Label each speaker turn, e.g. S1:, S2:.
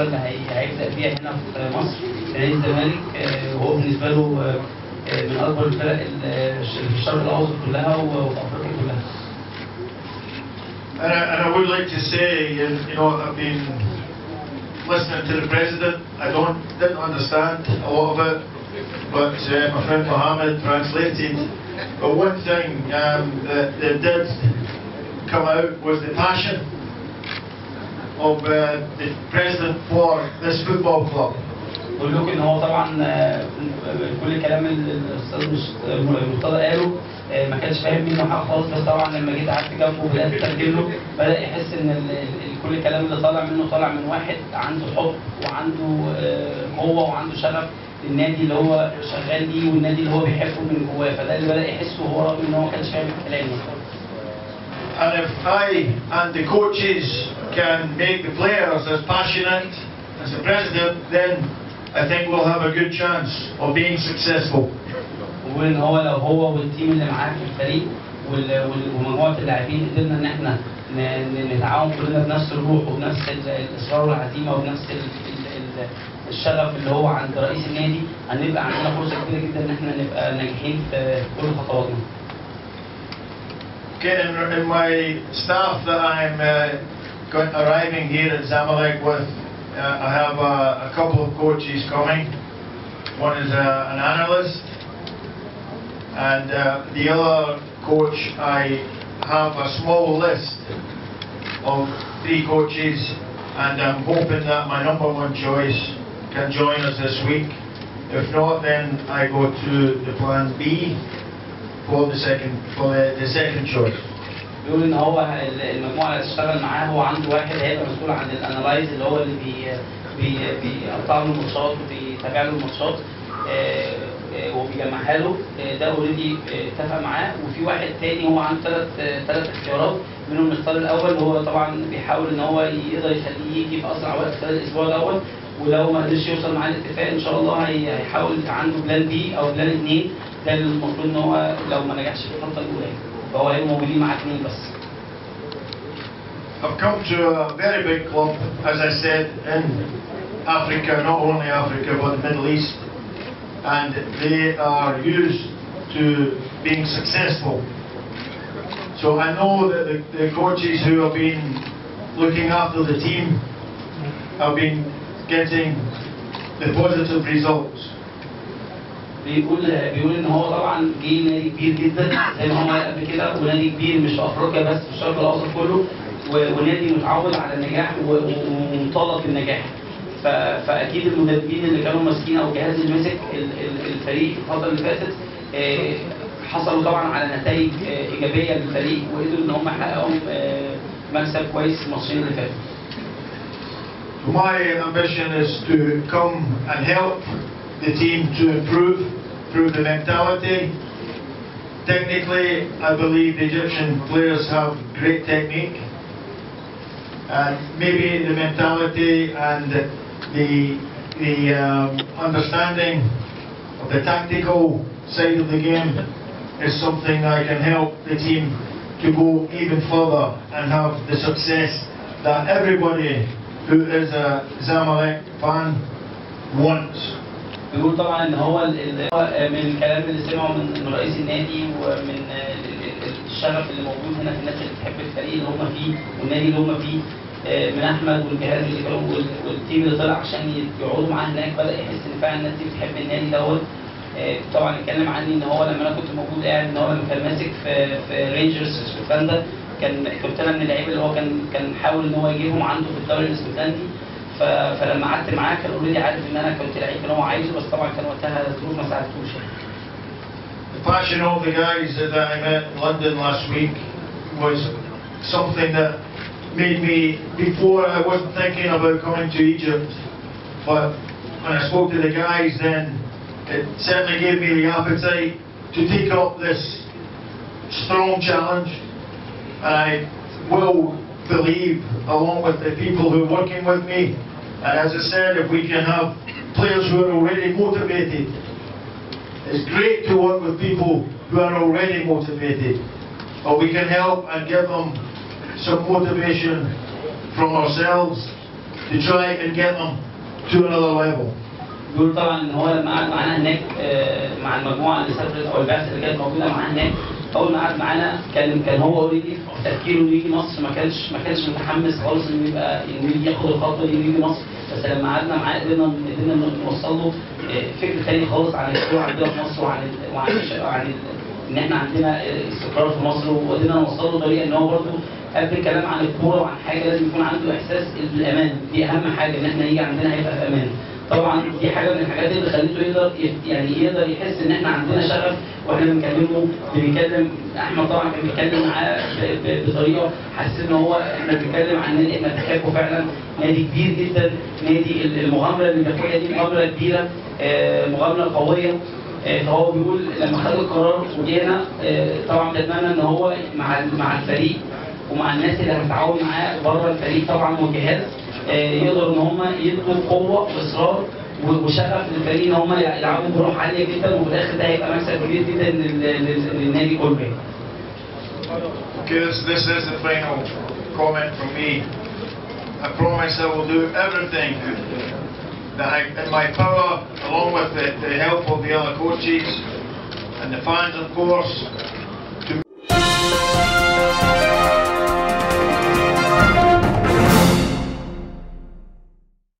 S1: اللي هيبدأ فيها هنا في مصر نادي الزمالك، وهو بالنسبة له من أكبر الفرق في الشرق الأوسط كلها وفي أفريقيا كلها.
S2: And I would like to say, you know, I've been listening to the president. I didn't understand a lot of it, but my friend Mohammed translated. But one thing that did come out was the passion of the president for this football club.
S1: بقول لكم ان هو طبعا كل الكلام اللي الاستاذ مرتضى قاله ما كانش فاهم منه حاجه خالص، بس طبعا لما جيت قعدت جنبه وبدات اترجم له بدا يحس ان كل الكلام اللي طالع منه طالع من واحد عنده حب وعنده قوه وعنده شغف للنادي اللي هو شغال ليه والنادي اللي هو بيحبه من جواه، فده اللي بدا يحسه هو رغم ان هو ما كانش فاهم الكلام.
S2: And if I and the coaches can make the players as passionate as the president, then I think we'll have a good chance of being successful.
S1: وبقول ان هو لو هو والتيم اللي معاه في الفريق ومجموعه اللاعبين قدرنا ان احنا نتعاون كلنا بنفس الروح وبنفس الاصرار والعزيمه وبنفس الشغف اللي هو عند رئيس النادي، هنبقى عندنا فرصه كبيره جدا ان احنا نبقى ناجحين في كل خطواتنا.
S2: Okay, in my staff that I'm arriving here at Zamalek with, I have a couple of coaches coming. One is an analyst, and the other coach, I have a small list of 3 coaches, and I'm hoping that my number 1 choice can join us this week. If not, then I go to the plan B for the second choice.
S1: بيقول ان هو المجموعه اللي هتشتغل معاه هو عنده واحد هيبقى مسؤول عن الانالايز اللي هو اللي بيقطع له الماتشات وبيتابع له الماتشات وبيجمعها له، ده اوريدي اتفق معاه، وفي واحد تاني هو عنده ثلاث اختيارات منهم نختار الاول، وهو طبعا بيحاول ان هو يقدر يخليه يجي في اسرع وقت خلال الاسبوع الاول، ولو ما قدرش يوصل معاه الاتفاق ان شاء الله هيحاول عنده بلان بي او بلان 2، ده المفروض ان هو لو ما نجحش في الخطه الاولى فهو هيبقوا موجودين مع 2 بس.
S2: I've come to a very big club, as I said, in Africa, not only Africa but the Middle East, and they are used to being successful. So I know that the coaches who have been looking after the team have been getting the positive results.
S1: بيقول ان هو طبعا جه نادي كبير جدا زي ما هو قبل كده، ونادي كبير مش في افريقيا بس في الشرق الاوسط كله، ونادي متعود على النجاح ومطالب بالنجاح. فاكيد المدربين اللي كانوا ماسكين او الجهاز اللي مسك الفريق الفتره اللي فاتت حصلوا طبعا على نتائج ايجابيه للفريق وقدروا ان هم يحققوا مكسب كويس في الماتشين اللي فاتوا.
S2: My ambition is to come and help the team to improve the mentality. Technically, I believe the Egyptian players have great technique, and maybe the mentality and the understanding of the tactical side of the game is something I can help the team to go even further and have the success that everybody who is a Zamalek fan wants.
S1: بيقول طبعا ان هو من الكلام اللي سمعه من رئيس النادي ومن الشغف اللي موجود هنا في الناس اللي بتحب الفريق اللي هم فيه والنادي اللي هم فيه، من احمد والجهاز اللي كانوا والتيم اللي طلع عشان يقعدوا معاه هناك، بدا يحس ان فعلا الناس دي بتحب النادي دوت. طبعا اتكلم عني ان هو لما انا كنت موجود قاعد ان هو لما كان ماسك في رينجرز في اسكتلندا كنت انا من اللعيبه اللي هو كان حاول ان هو يجيبهم عنده في الدوري الاسكتلندي، فلما قعدت معاه كان اوريدي عارف ان انا كنت لعيب اللي هو عايزه، بس طبعا كان وقتها الظروف ما ساعدتوش.
S2: The passion of the guys that I met in London last week was something that made me, before I wasn't thinking about coming to Egypt, but when I spoke to the guys then it certainly gave me the appetite to take up this strong challenge, and I will believe along with the people who are working with me, and as I said, if we can have players who are already motivated, it's great to work with people who are already motivated, but we can help and give them some motivation from ourselves to try and get them to another level.
S1: بيقول طبعا ان هو لما قعد معانا هناك مع المجموعه اللي سافرت او البعثه اللي كانت موجوده معاه هناك، اول ما قعد معانا كان هو اوريدي في تفكيره انه يجي مصر، ما كانش متحمس خالص انه يجي ياخد الخطوه دي ويجي مصر. بس لما قعدنا معاه قدرنا نوصل له فكر ثاني خالص عن الكوره عندنا في مصر وعن ان احنا عندنا استقرار في مصر، وقدرنا نوصل له طريقه ان هو برضه قبل الكلام عن الكوره وعن حاجه لازم يكون عنده احساس بالامان. دي اهم حاجه، ان احنا يجي عندنا هيبقى في امان. طبعا دي حاجه من الحاجات اللي خليته يقدر يحس ان احنا عندنا شغف واحنا بنكلم احمد. طبعا كان بيتكلم معاه بطريقه حسيت ان هو احنا بنتكلم عن نادي احنا بنحبه فعلا، نادي كبير جدا، نادي المغامره اللي بياخدها دي مغامره كبيره، مغامره قويه. فهو بيقول لما خد القرار وجينا طبعا بنتمنى ان هو مع الفريق ومع الناس اللي هتتعاون معاه بره الفريق طبعا والجهاز يقدروا ان هم يدوا قوه واصرار وشغف للفريق ان هم يلعبوا بروح عاليه جدا، وفي الاخر ده هيبقى مكسب كبير جدا للنادي كله.
S2: Okay, this is the final comment from me. I promise I will do everything that in my power, along with the help of the other coaches and the fans, of course,